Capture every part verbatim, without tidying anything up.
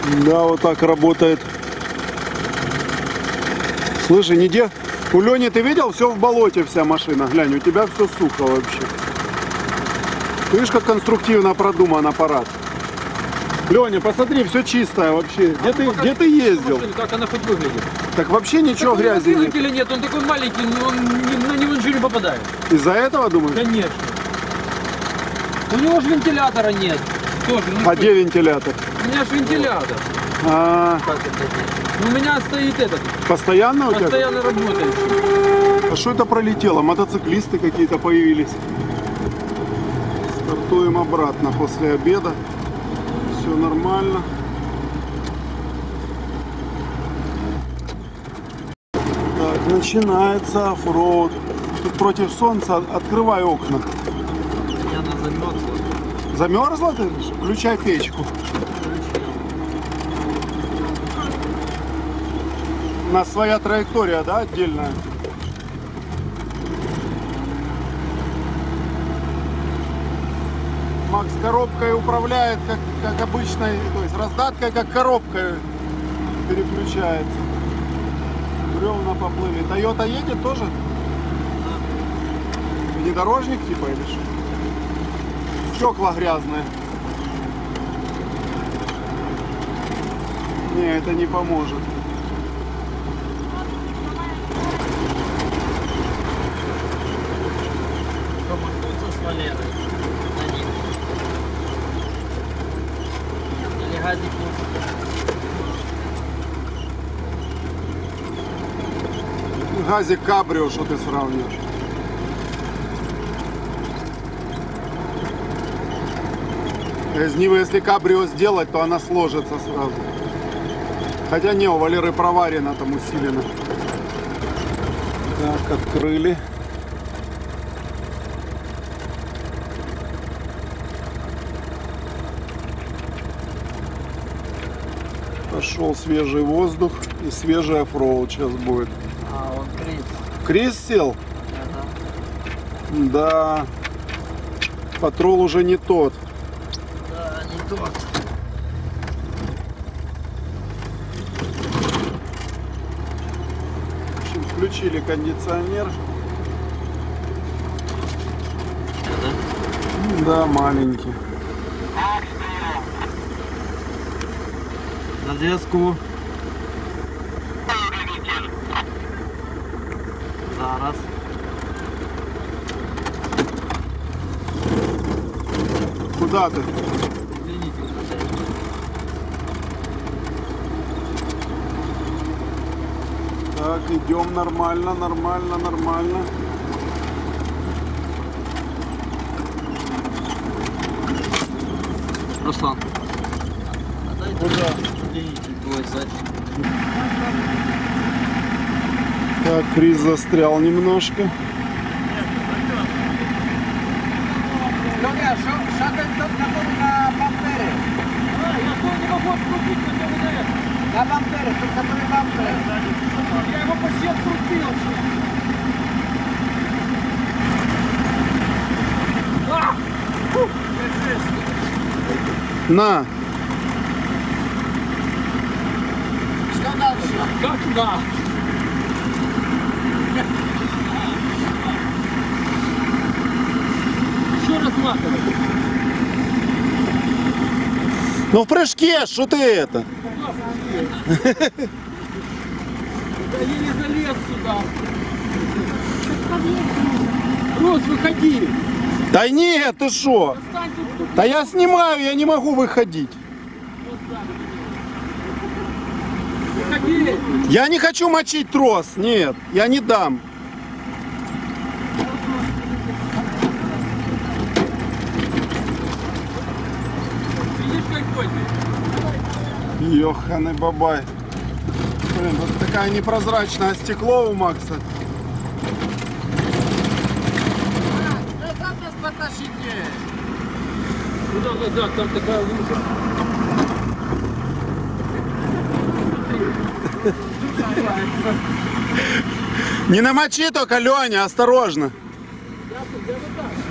Да, вот так работает. Слушай, не де... У Лени, ты видел, все в болоте, вся машина. Глянь, у тебя все сухо вообще. Видишь, как конструктивно продуман аппарат. Леня, посмотри, все чистое вообще. Где, а ты, где ты ездил? Машина, как она хоть выглядит? Так вообще ничего, так грязи нет. Или нет, он такой маленький, но он, на него ничего не попадает. Из-за этого, думаешь? Конечно. У него же вентилятора нет. Тоже, ну, а где вентилятор? У меня же вентилятор. А... Как это? У меня стоит этот. Постоянно у тебя? Постоянно работает. А что это пролетело? Мотоциклисты какие-то появились. Стартуем обратно после обеда. Все нормально. Так, начинается оффроуд. Тут против солнца, открывай окна. Она замерзла. Замерзла ты? Включай печку. У нас своя траектория, да, отдельная? Макс коробкой управляет, как, как обычной, то есть раздаткой, как коробкой переключается. Бревна поплыли. Тойота едет тоже? Внедорожник типа или что? Стекла грязные. Не, это не поможет. Газик Кабрио, что ты сравниваешь? Из Нивы, если Кабрио сделать, то она сложится сразу. Хотя не, у Валеры проварено, там усилено. Так, открыли. Пошел свежий воздух и свежий оффроуд сейчас будет. А, он Крис. Крис сел? Ага. Да. Патрол уже не тот. Да, не тот. В общем, включили кондиционер. Это? Да, маленький. На зв'язку. Зараз. Куда ты? Так, идем нормально, нормально, нормально. Руслан. Куда? Твой зад. Так, Крис застрял немножко. Лёня, что ты тут на бампере? А, я тоже не могу открутить на КВД. На бампере, тут который бампер. Я его почти открутил. А! На! Что дальше? Как да? Еще разматывай. Ну в прыжке, что ты это? Да я не залез сюда. Рус, выходи. Да нет, ты шо? Да я снимаю, я не могу выходить. Выходи. Я не хочу мочить трос, нет, я не дам. Видишь, какой ты? Ёханый бабай. Блин, вот такая непрозрачное стекло у Макса. Назад нас потащите. Куда назад? Там такая лужа. Не намочи только, Леня, осторожно.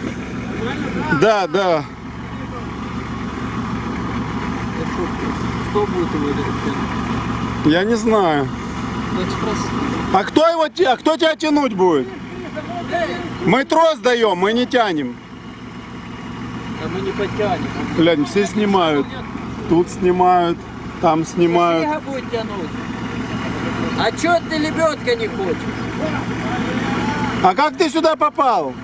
Да, да. Кто будет его тянуть? Я не знаю. Ну, экспресс. А кто его, те- а кто тебя тянуть будет? Мы трос даем, мы не тянем. Да мы не потянем. Глянь, все снимают. Тут снимают, там снимают. Снега будет тянуть. А чё ты лебедка не хочешь? А как ты сюда попал?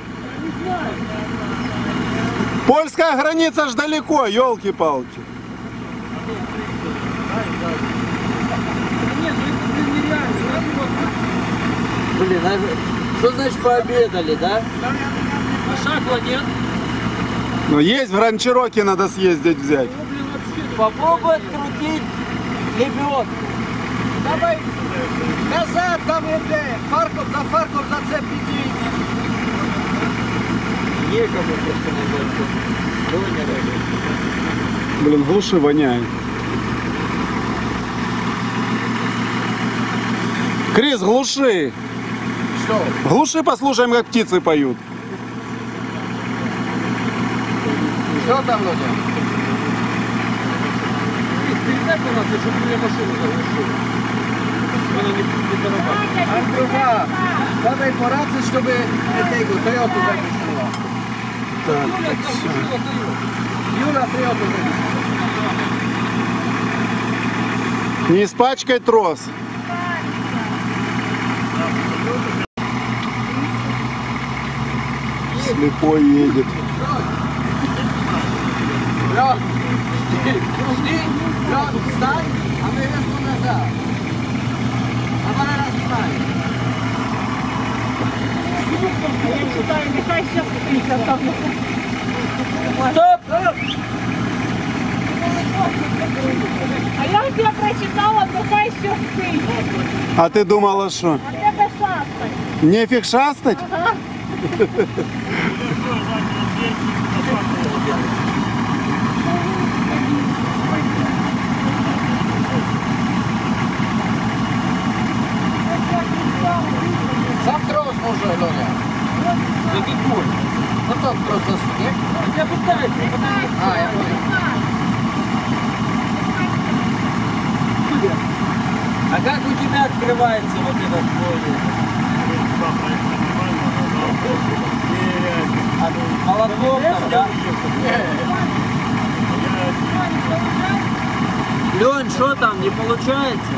Польская граница ж далеко, елки-палки. Блин, а что значит пообедали, да? А шакла нет? Но есть в Гранд-Чироки, надо съездить взять. Ну, блин, вообще. Попробуй открутить лебедку. Давай назад, там иди. Фарков за Фарков зацеп иди. Некому просто не дать. Блин, глуши воняет. Крис, глуши. Что? Глуши, послушаем, как птицы поют. Что там, Лодя? Передай, пожалуйста, чтобы мне машину заглушила. Она не, не дорога. Артура, давай по рации, чтобы эту Тойоту заглушила. Так, Юля, так, там всё. заглушила Тойоту. Юра, Тойоту заглушила. Не испачкай трос. Слепой едет. Лед, жди, лед, встань, а мы резко назад. А пора разгибаем. Я читаю, нехай сейчас спить, а там... Стоп! А я у тебя прочитала, нехай ще спить. А ты думала, что? А тебе шастать. Нефиг шастать? Ага. Сам трос може, Лоня. Да какой? Ну тот трос засунет. Я пытаюсь, я пытаюсь. А, я понял. А как у тебя открывается вот этот входик? А молотком там, да? Лень, что там, не получается?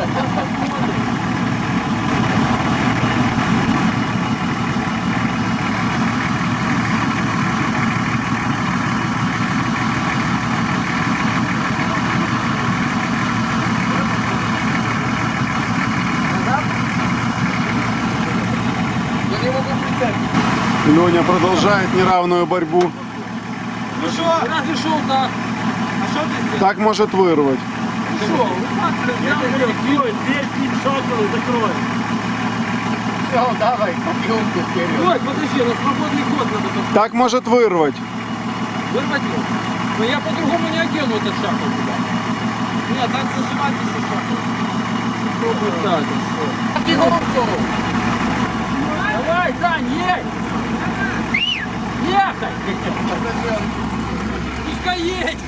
Я не могу прицепить. Леня продолжает неравную борьбу. Ну что? Разве шел так? А что ты сделал? Так может вырвать. Шел. Я говорю, дверь, дверь, шоколад, закрой. Все, давай, подъемку вперед. Ой, подожди, на свободный ход надо тут Так может вырвать. вырвать его. Но я по-другому не одену этот шахмат туда. Нет, так зажимать еще шахмат. Попробуй так. Подъемку. Давай, Сань, едь! Ехай! Пускай едь!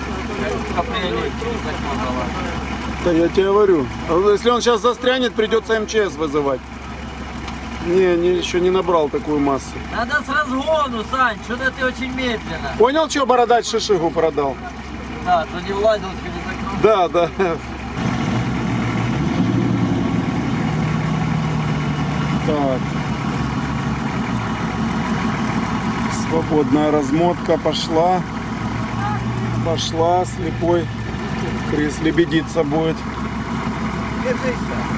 Да я тебе говорю. А если он сейчас застрянет, придется эм че эс вызывать. Не, не, еще не набрал такую массу. Надо с разгону, Сань, что-то ты очень медленно. Понял, что бородач шишигу продал? Да, то не влазил через окно. Да, да. Так. Свободная размотка пошла. Пошла, слепой. Крис лебедиться будет. Держись.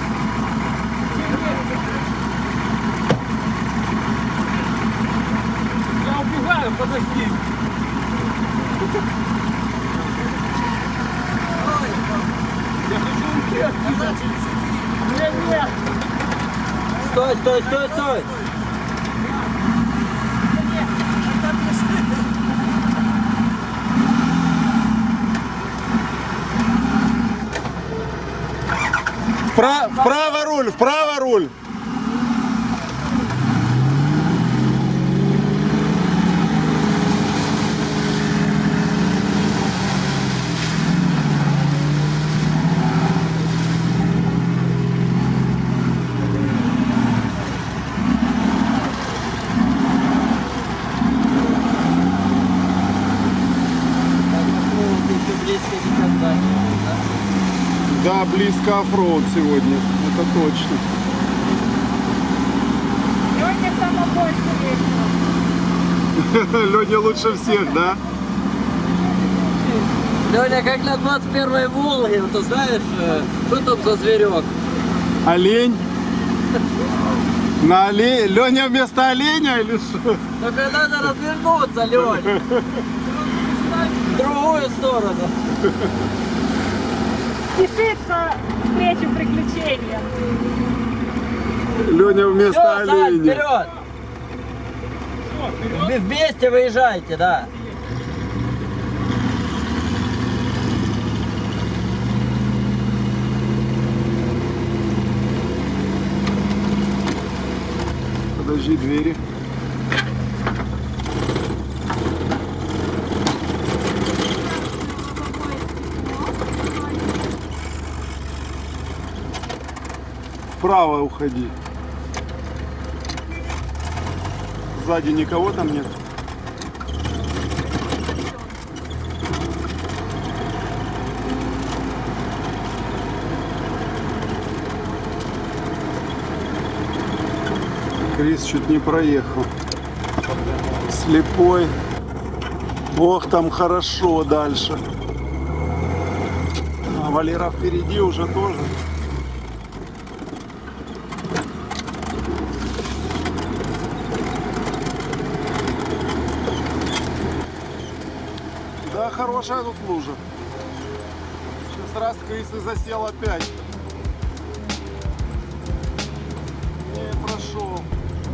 Я убегаю, подожди! Я хочу уйти отсюда! Нет, нет! Стой, стой, стой, стой. Вправо, вправо руль, вправо руль. никогда не было, да? Да, близко оффроуд сегодня, это точно. Сегодня самое больше весело. Леня лучше всех, да? Леня, как на двадцать первой Волге, ты знаешь, э, что там за зверек? Олень? На олень? Леня вместо оленя или что? Только надо развернуться, Лень. В другую сторону. Спешит по встречу приключениям. Леня вместо Все, Сань, оленя. вперед! Вы вместе выезжайте, да. Подожди двери. Вправо уходи. Сзади никого там нет. Крис чуть не проехал. Слепой. Ох, там хорошо дальше. А Валера впереди уже тоже. Да, хорошая тут лужа. Сейчас раз Крис и засел опять. Не прошел.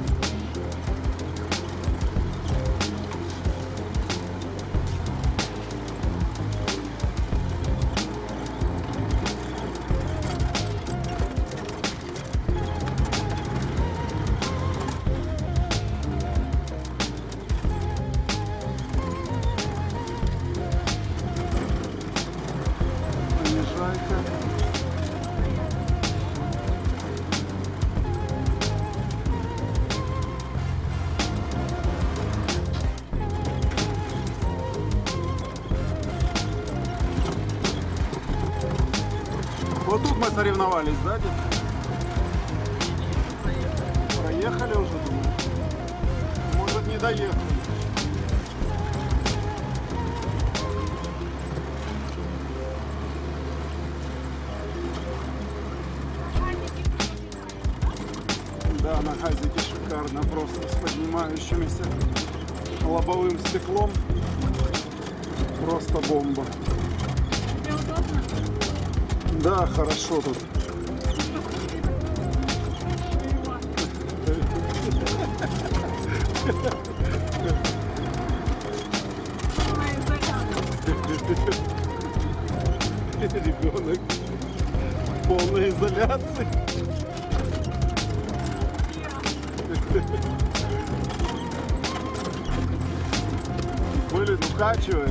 Вот тут мы соревновались, да, дед? Проехали уже, думаю. Может, не доехали. Да, на газике шикарно, просто с поднимающимися лобовым стеклом. Просто бомба. Тебе удобно? Да, хорошо тут. Ребенок в полной изоляции. Блин, укачивает.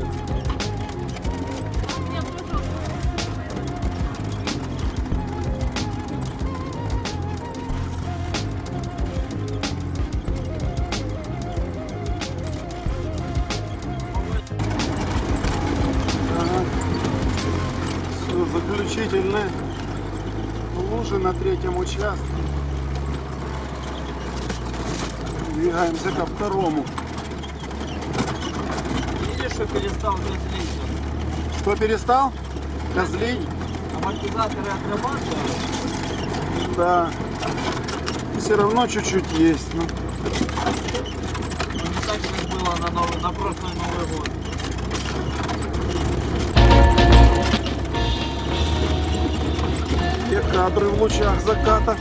Заключительные лужи на третьем участке. Двигаемся ко второму. Видишь, что перестал козлить? Что перестал? Козлить? Амортизаторы отрабатывают. Да. Все равно чуть-чуть есть. Ну. Но не так, как было на, новый, на прошлый Новый год. Те кадры в лучах заката.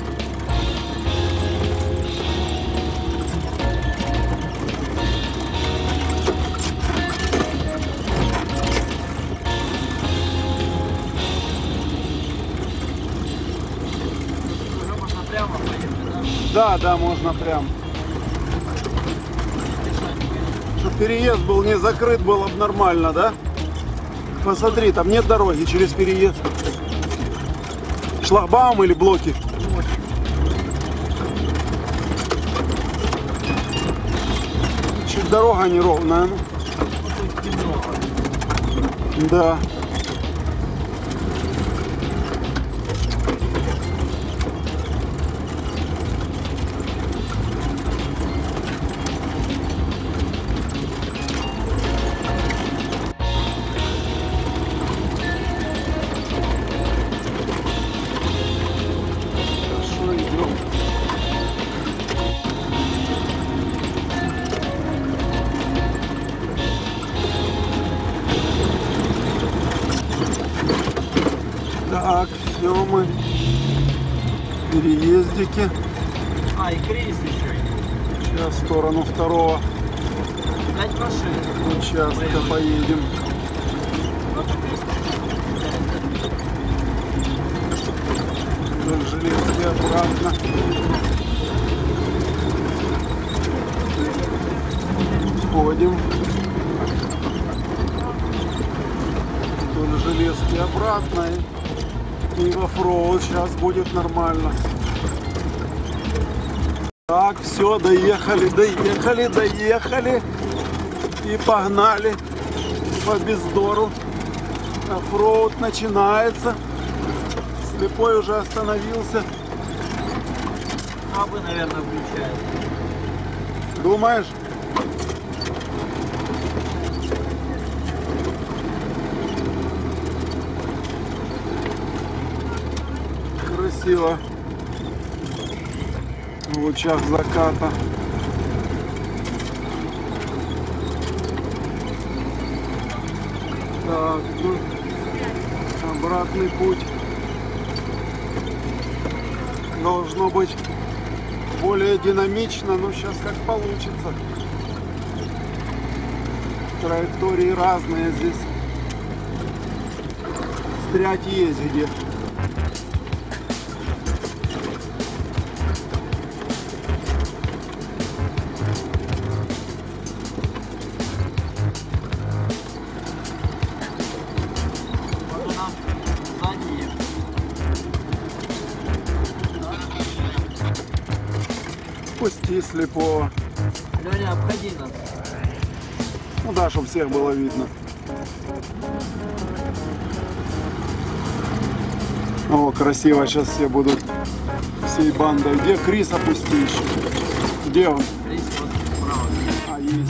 Уже можно прямо поехать, да? Да, да, можно прям. Чтобы переезд был не закрыт, было бы нормально, да? Посмотри, там нет дороги через переезд. Шлагбаум или блоки? Чуть дорога неровная. Ну. Да. Так, все, мы в переездике. А, и кризис еще. Сейчас в сторону второго Пять машин. участка поедем. Вдоль железки обратно. Ходим. Вдоль железки обратно. И, и в оффроуд сейчас будет нормально. Так, все, доехали, доехали, доехали. И погнали по бездору. Оффроуд начинается. Слепой уже остановился. А вы, наверное, включаете. Думаешь? Красиво. В лучах заката. Так, ну, обратный путь должно быть более динамично, но сейчас как получится. Траектории разные здесь. Стрять есть где. Пусти слепого. Леня, обходи нас. Ну да, чтобы всех было видно. О, красиво, сейчас все будут всей бандой. Где Крис, опусти еще? Где он? Крис вот справа. А, есть.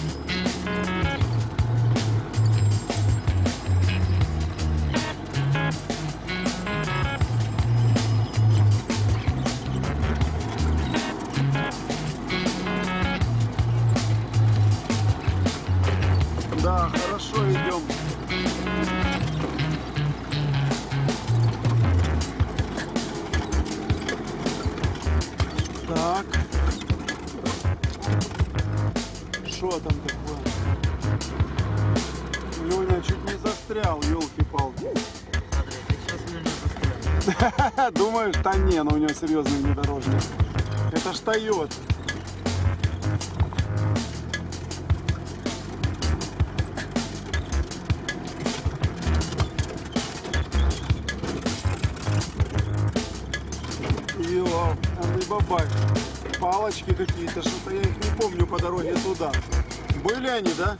Да, хорошо идем. Так. Что там такое? Леня чуть не застрял, елки-палки. Смотри, ты сейчас Леня застрял. Думаешь, да не, но у него серьезный внедорожник. Это ж Тойота. Йо, а мы бабай. Палочки какие-то, что-то я их не помню по дороге туда. Были они, да?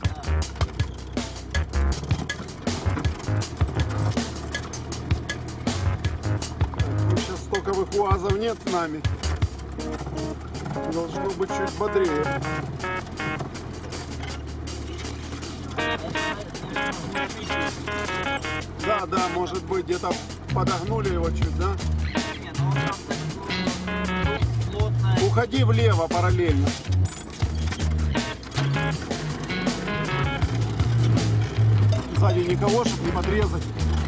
Ну, сейчас стоковых УАЗов нет с нами. Должно быть чуть бодрее. Да, да, может быть, где-то подогнули его чуть, да? Не, ну он там так плотно. Уходи влево параллельно. Сзади никого, чтобы не подрезать.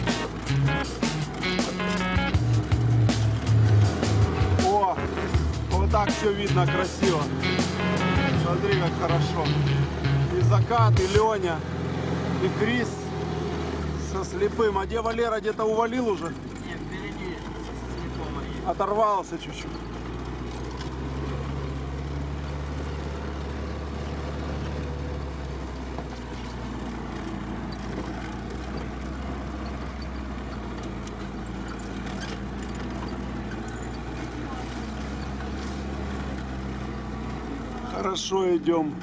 О, вот так все видно красиво. Смотри, как хорошо. И закат, и Леня, и Крис со слепым. А где Валера, где-то увалил уже? Не, впереди слепого есть. Оторвался чуть-чуть. Хорошо идем.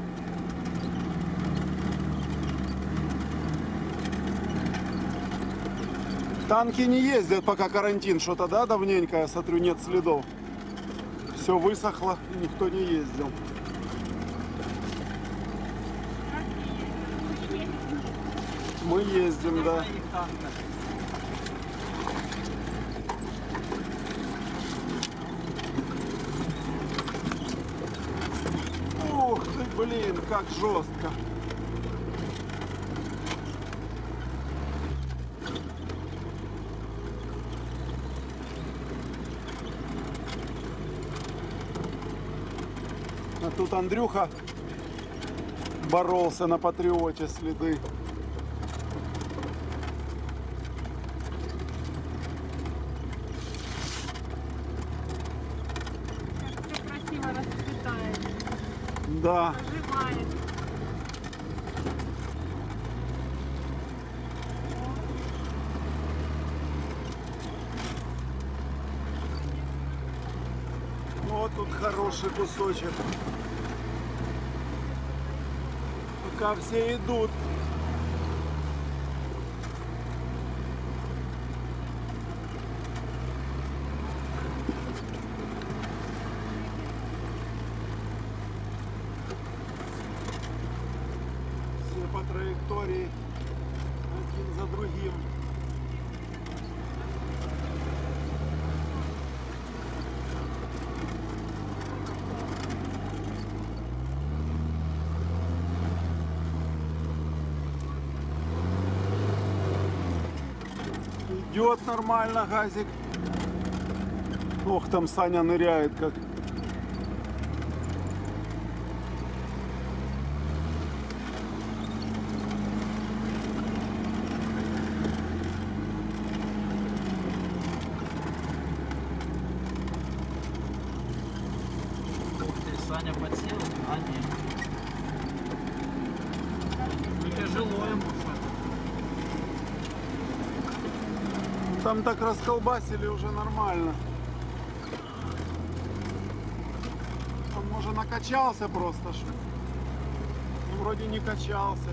Танки не ездят, пока карантин. Что-то, да, давненько, я смотрю, нет следов. Все высохло, и никто не ездил. Мы ездим, да. Их танков. Ух ты, блин, как жестко. тут Андрюха боролся на Патриоте следы. Все красиво расцветает, Да. оживает. Вот тут хороший кусочек. Пока все идут. Все по траектории, один за другим. Идет нормально газик. Ох, там Саня ныряет как. Ты, Саня подсел? А, нет. Ну, тяжело ему. Там так расколбасили уже нормально. Он уже накачался просто. Ж. Ну, вроде не качался.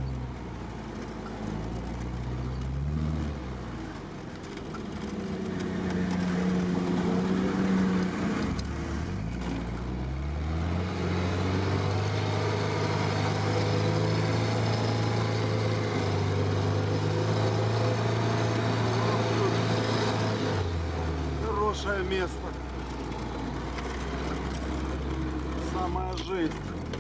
Хорошее место. Самая жизнь.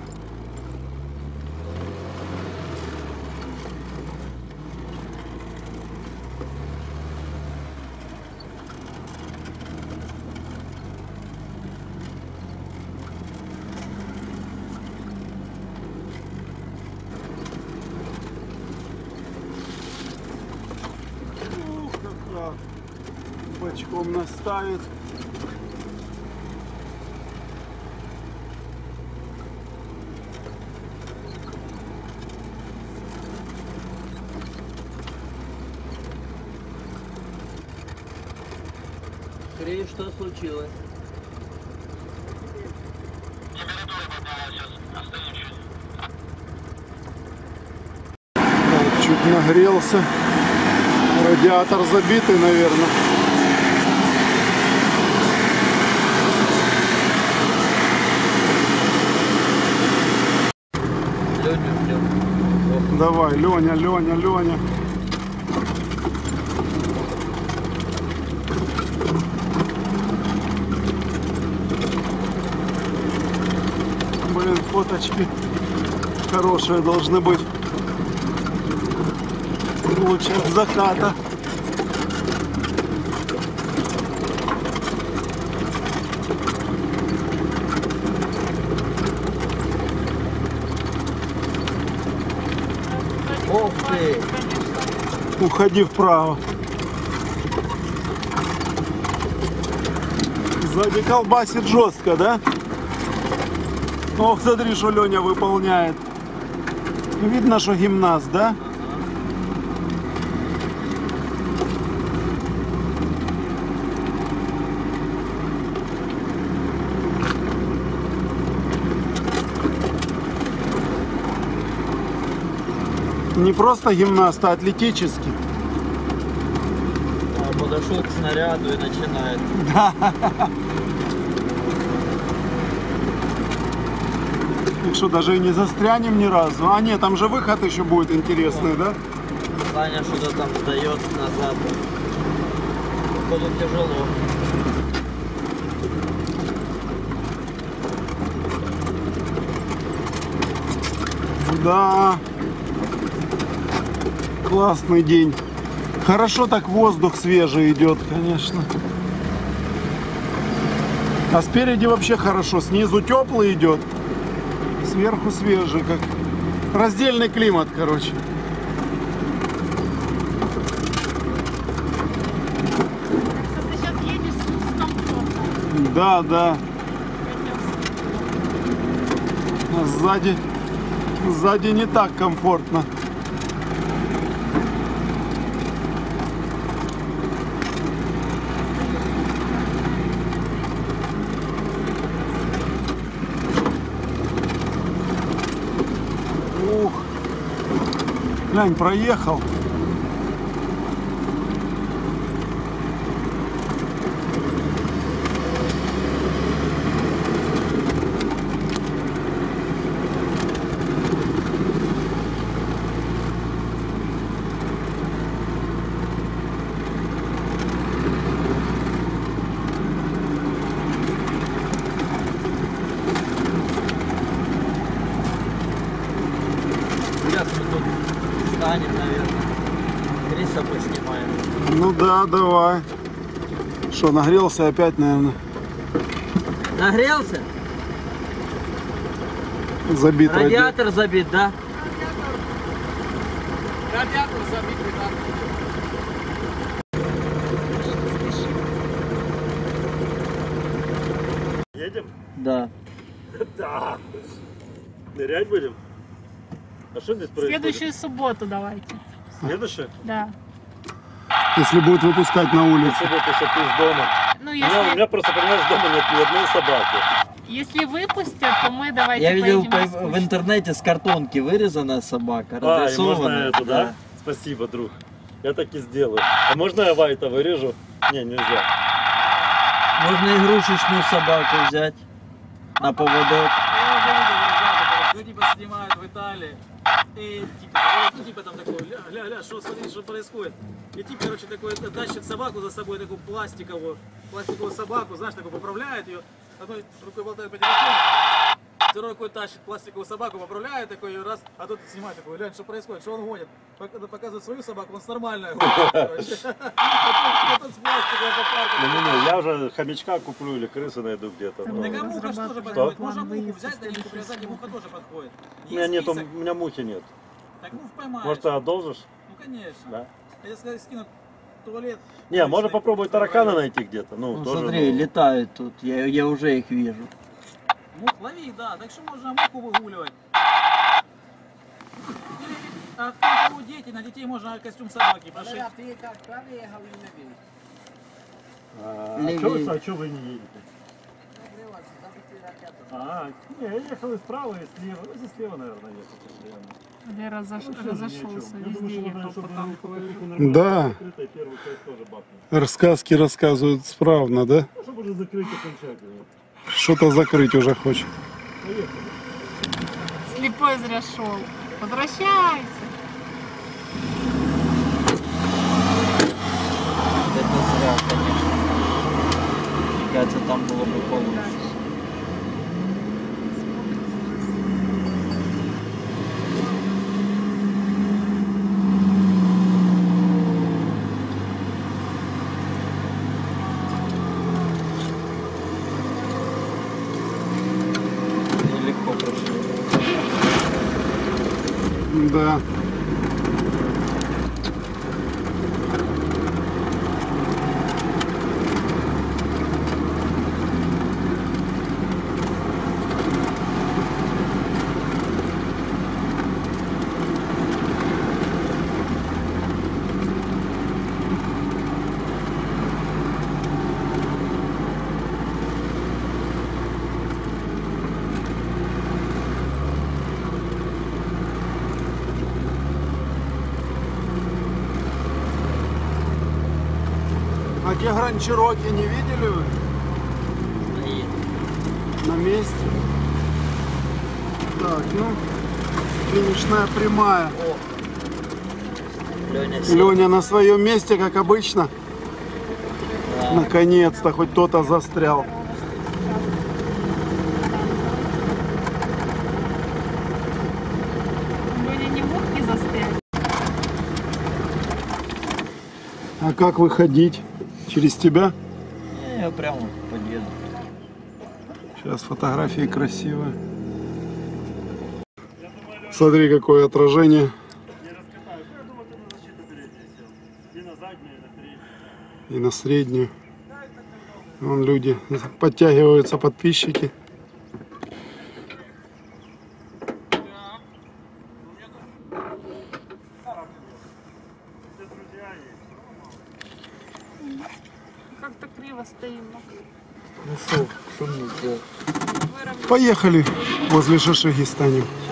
Ух, как бочком наставит. Крей, что случилось? Так, чуть нагрелся. Радиатор забитый, наверное. Леню ждем. Давай, Леня, Леня, Леня. Блин, фоточки хорошие должны быть. В лучах заката. Ох ты! Уходи вправо. Сзади колбасит жестко, да? Ох, смотри, что Леня выполняет. Видно, что гимнаст, да? Не просто гимнаст, а атлетический. А, подошел к снаряду и начинает. Так что даже и не застрянем ни разу. А нет, там же выход еще будет интересный, да? Саня что-то там сдает назад. Походу тяжело. Да. Классный день. Хорошо так воздух свежий идет, конечно. А спереди вообще хорошо. Снизу теплый идет. Сверху свежий, как раздельный климат, короче. Что ты сейчас едешь с комфортом. Да, да. А сзади, сзади не так комфортно. Ух, глянь, проехал. Сейчас мы тут встанем, наверное. Криса поснимаем. Ну да, давай. Что, нагрелся опять, наверное, Нагрелся? забит ради- Радиатор забит, да? Радиатор забитый, да. Едем? Да. Да. Нырять будем? А что здесь В происходит? следующую субботу давайте. Следующее? Да. Если будет выпускать на улицу. Субботу, если ты из дома. Ну, У меня, у меня если, просто, понимаешь, дома нет ни одной собаки. если выпустят, то мы давайте Я видел поедем по- на в скучно. интернете с картонки вырезана собака, А, и можно разрисована. эту, да? Спасибо, друг. Я так и сделаю. А можно я Вайта вырежу? Не, нельзя. Можно игрушечную собаку взять на поводок. Я уже видел ребята, ну типа снимают в Италии. И типа, ну типа там такой, ля, ля, ля, что, смотри, что происходит. И тип, короче, такой тащит собаку за собой, такую пластиковую, пластиковую собаку, знаешь, такой поправляет ее. Одной рукой болтает по телефону, второй рукой тащит пластиковую собаку, поправляет такой ее раз, а тут снимает такой, глянь, что происходит, что он гонит. Пок- Показывает свою собаку, он с нормальной гонит, короче. А тут с пластиковой по парку. Не-не-не, я уже хомячка куплю или крысу найду где-то. Там ну. Так а муха тоже Разрабатывать подходит, план можно муху выезда взять, на нитку следующей привязать, и муха тоже подходит. У меня Есть нету, список. у меня мухи нет. Так мух поймаешь. Может, ты одолжишь? Ну конечно. Да. А если скинут в туалет. Не, можно обычный, попробовать таракана найти где-то. Ну, Ну, тоже, смотри, ну. летают тут, я, я уже их вижу. Мух лови, да. Так что можно муху выгуливать. Или, а кто у кого дети, на детей можно костюм собаки пошить. А, Левее. а чё вы, а чё вы не едете? А, не, я ехал и справа, и слева. Ну, если слева, наверное, ехал постоянно. Я разош- Ну, что же разошелся, ни о чём. Я думаю, везде что надо, ехал чтобы пока. по кругу нормально Да. закрыто, и первую часть тоже бахнуть. Рассказки рассказывают справно, да? Ну, чтобы уже закрыть окончательно. Что-то закрыть уже хочет. Поехали. Слепой зря шел. Возвращайся. Это зря, конечно. Мне кажется, там было бы получше. Нелегко прошли. Да. А те Гранд Чироки не видели вы? На месте. Так, ну, финишная прямая. Леня сел. Леня на своем месте, как обычно. Да. Наконец-то хоть кто-то застрял. Леня не мог не застрять. А как выходить? Через тебя? Не, я прямо подъеду. Сейчас фотографии красивые. Смотри, какое отражение. Не раскатаешь. Я думаю, ты на защиту переднюю сел. И на заднюю, и на переднюю. И на среднюю. Вон люди подтягиваются, подписчики. Все друзья есть. Как-то криво стоим. Поехали возле Шашиги станем.